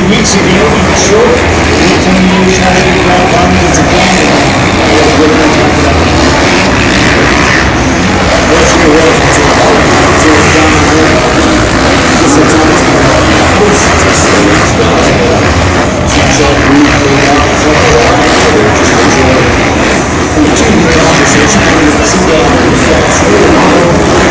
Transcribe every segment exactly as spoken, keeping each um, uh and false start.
weeks ago, you sure? Anytime you try to get crowd bombing, it's a game. What's your way? It's a it's a down the road. It's a time to go. It's a stage. It's a breathe for a while. It's like a while. Just enjoy it. Continue the conversation. Sit down and reflect.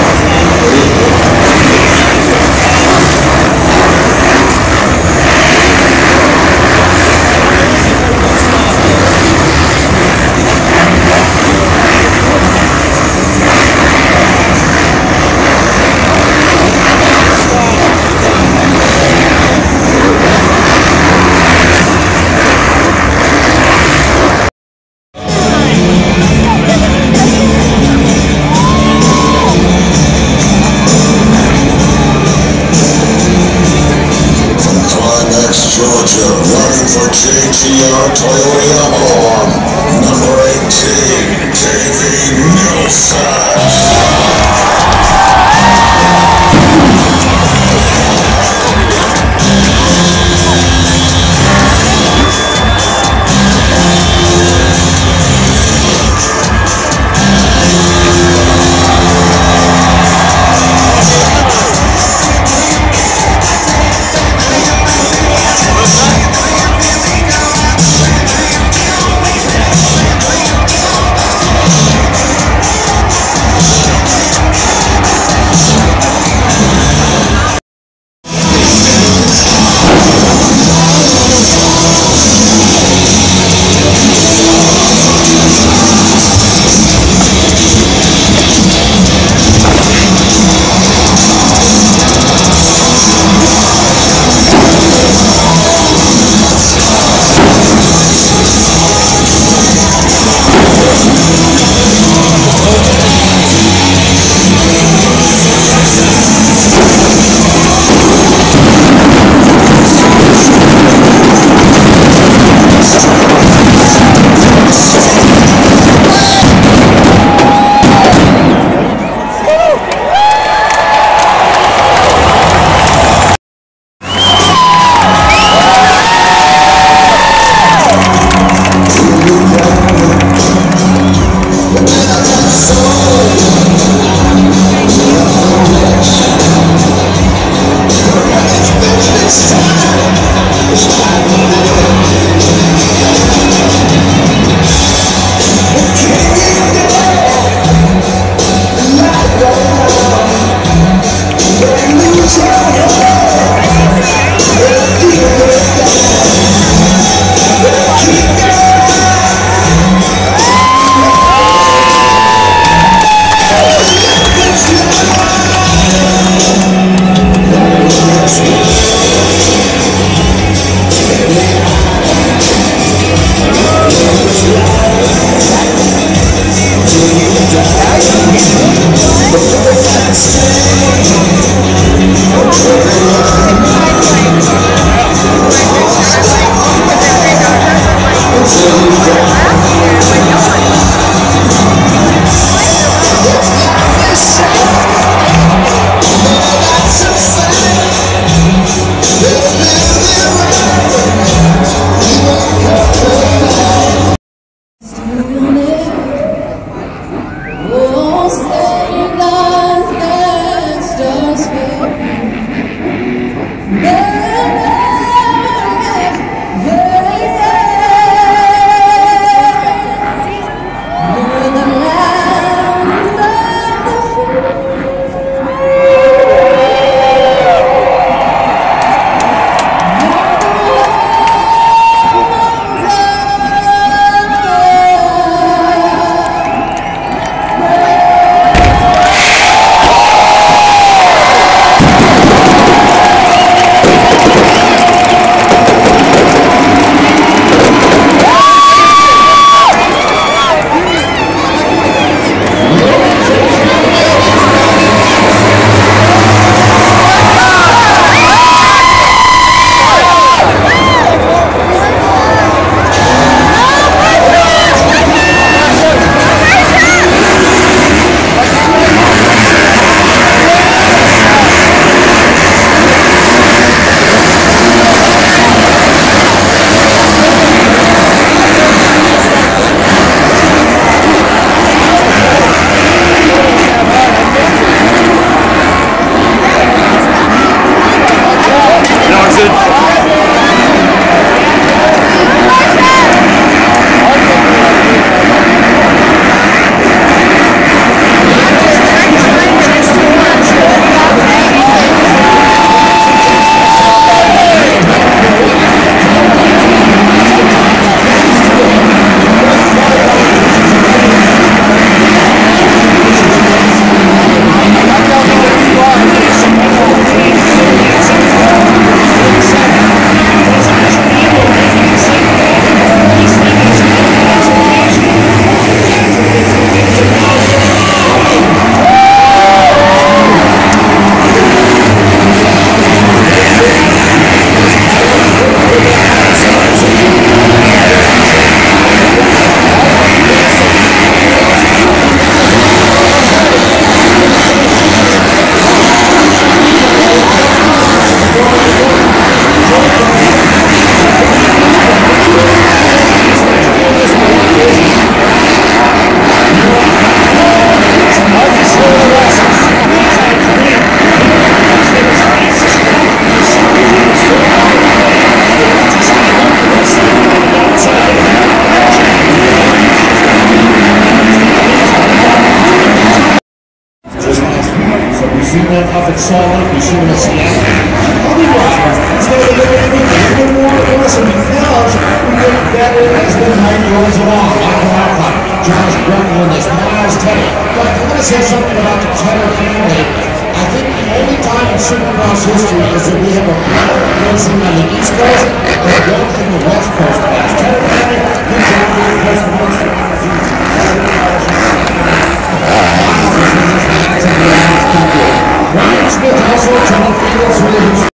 Georgia, running for J G R Toyota Home, number eighteen, Davey Nelson. seen them up in Salt Lake. You've seen them in Seattle. I'll be watching. It's going to look at a little more awesome because we get better as the night rolls along. Michael Alcott, Josh Brumlin, there's Miles Teddy. But I want to say something about the Tedder family. I think the only time in Supercross history is that we have a player racing on the East Coast and one from the West Coast. Tedder family, good job with the West Coast. Ryan Smith also trying to figure out where he's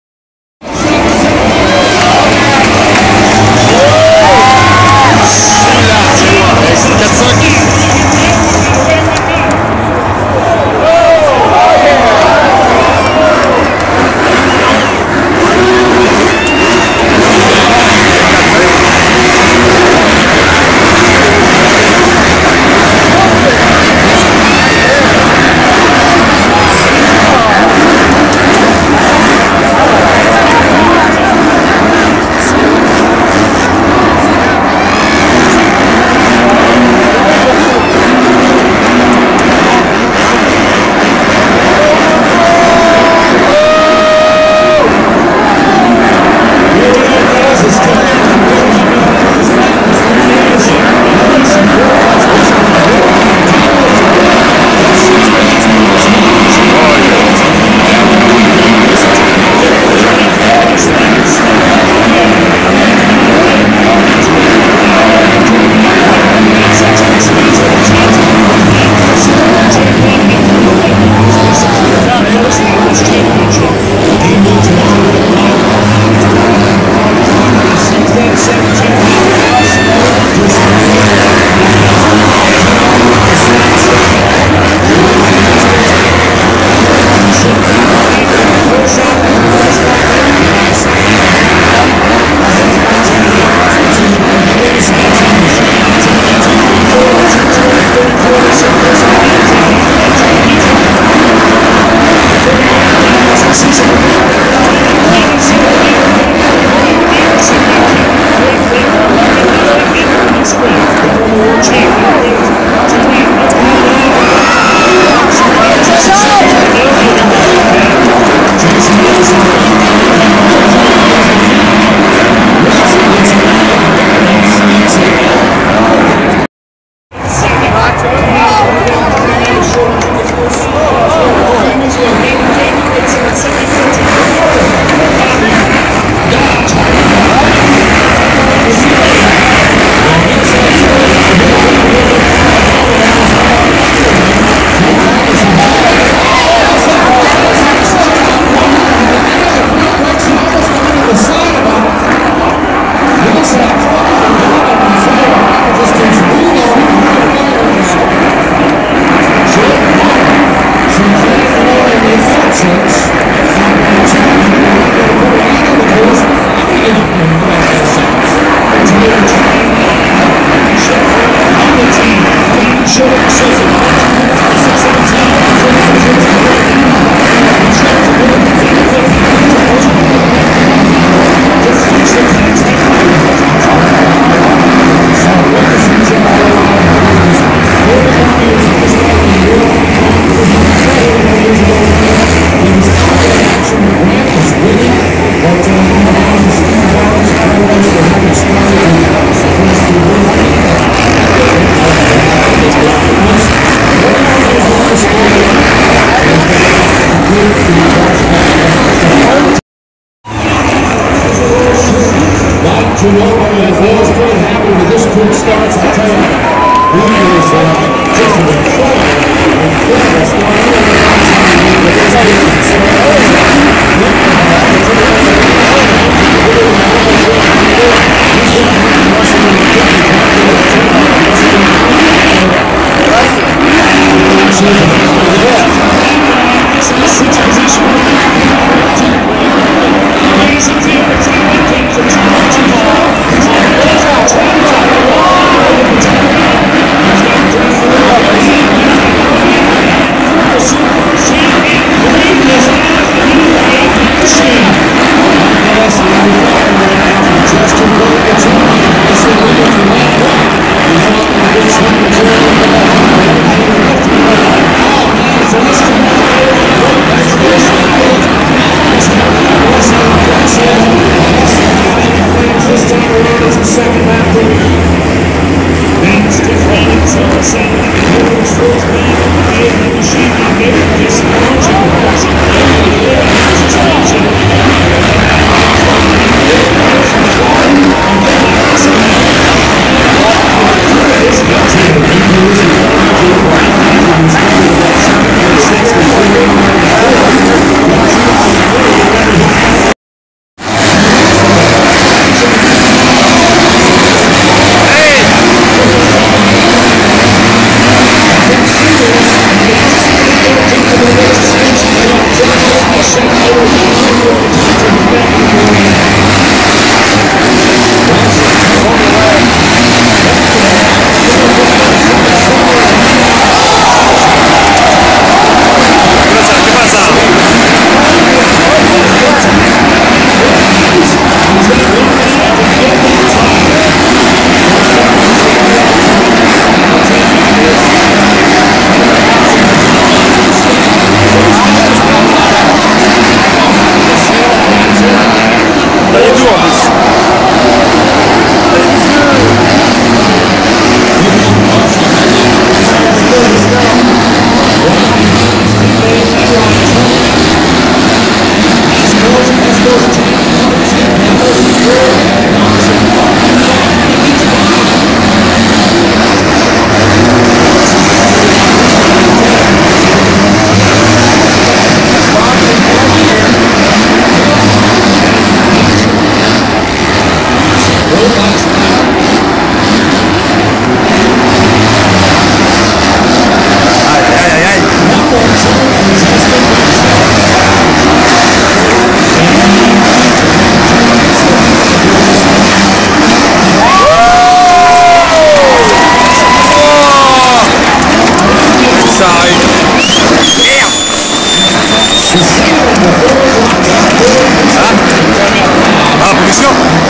Ah, pollution.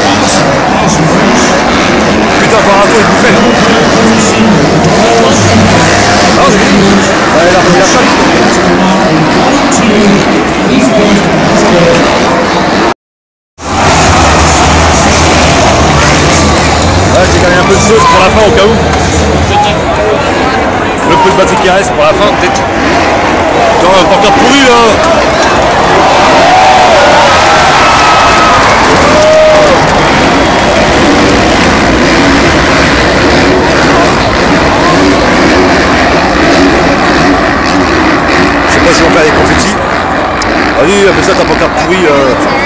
Putain, par rapport, il bouffait. Ah, c'est bien. Ouais, il a remis la chatte. Ouais, j'ai gagné un peu de sauce pour la fin au cas où. Le peu de batterie qui reste pour la fin, peut-être. Attends, un porteur pourri là. Je sais pas si on fait des confettis. Allez, mais ça t'as pas qu'un pourri. Euh...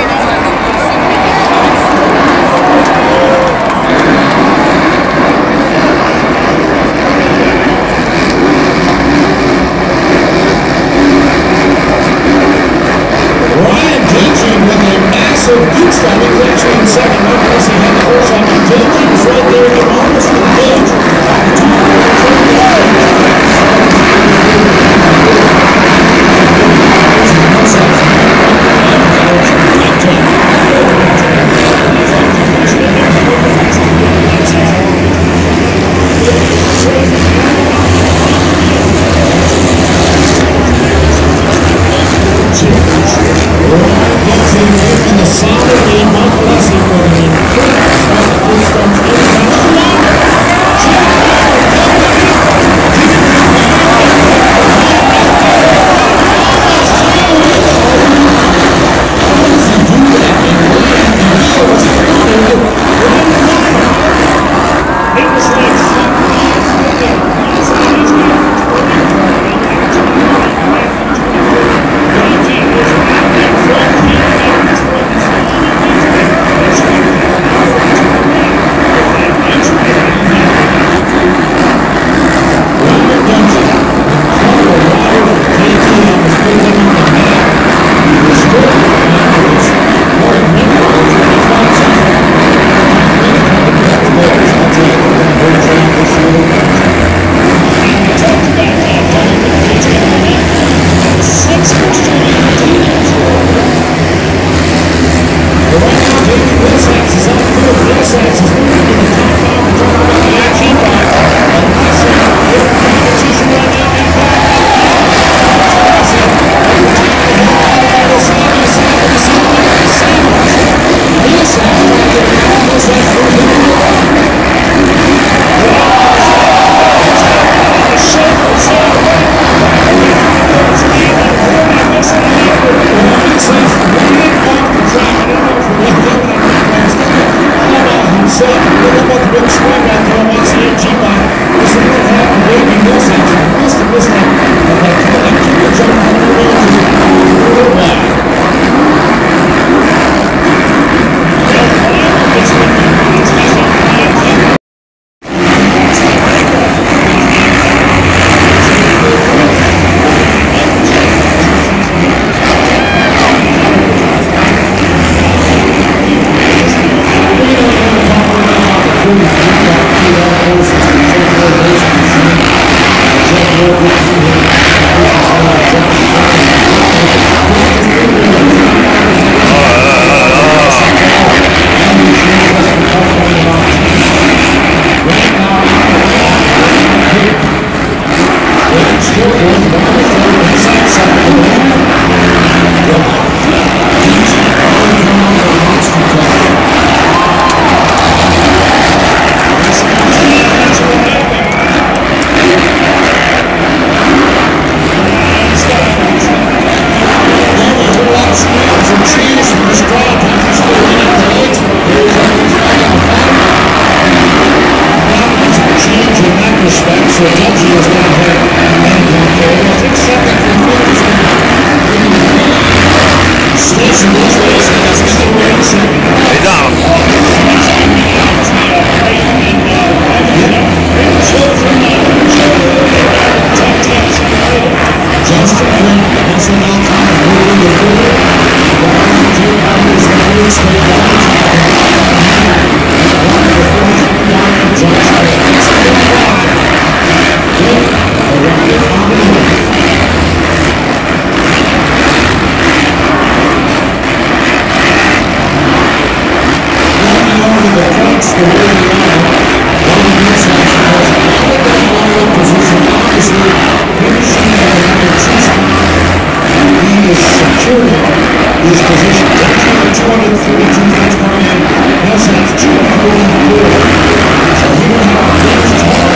Ryan Daedrin with a massive boot stopping actually in second. One person had the first shot. Daedrin was right there at the bonus for the page. In the solid game, one blessing for Material is positioned two hundred thirty-two feet twenty-eight. Hillside's two forty-four. So here we have Dennis Todd.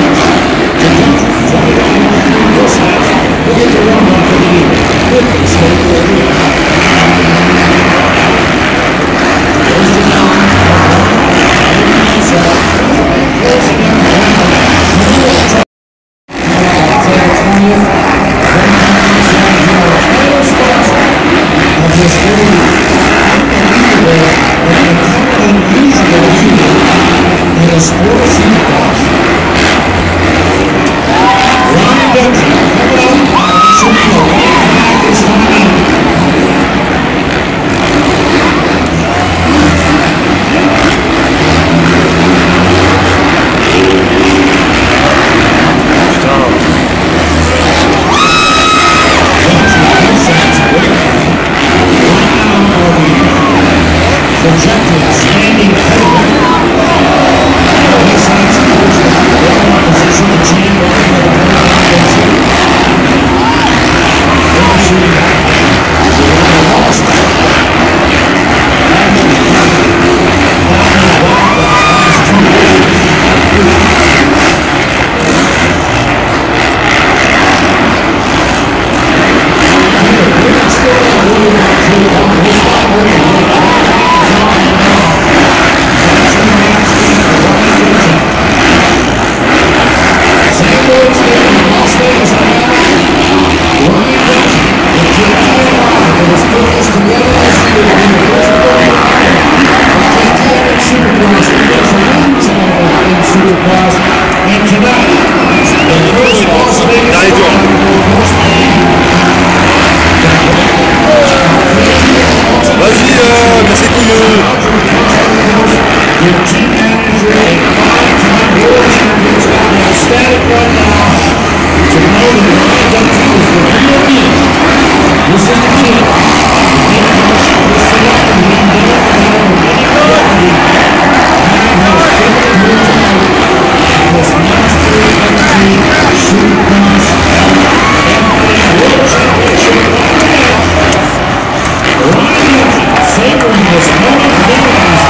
Hillside's will get the run run for the year. With the state of the year. Goes to down. Closing up. This very unbelievable and unusual unit in a sports supercross. Ryan Duncan coming up, should be a long time this time. Projected standing podium. Hillside's position the chain line of the and tonight, the first Las Vegas Vas-y, euh, mais c'est couilleux. Your team manager and five-time world champions got me ecstatic right now to know that Ryan Duncan is the real deal. This is the kid. The kid was selected to win the this monster energy supercross world championship Ryan savoring this moment of memories.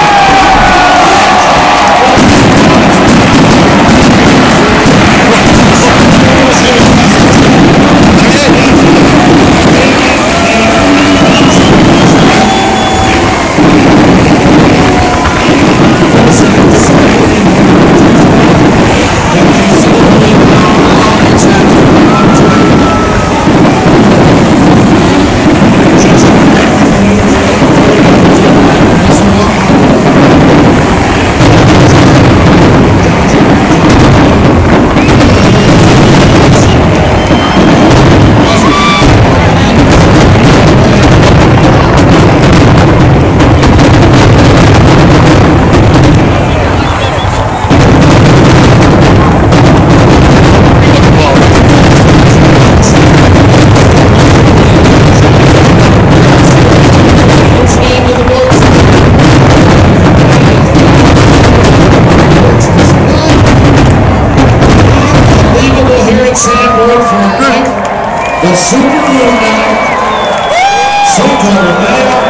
The Super Bowl now, so-called now,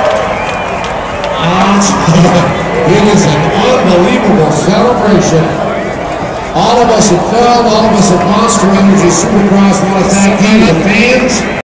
it is an unbelievable celebration. All of us at Feld, all of us at Monster Energy Supercross want to thank you, the fans.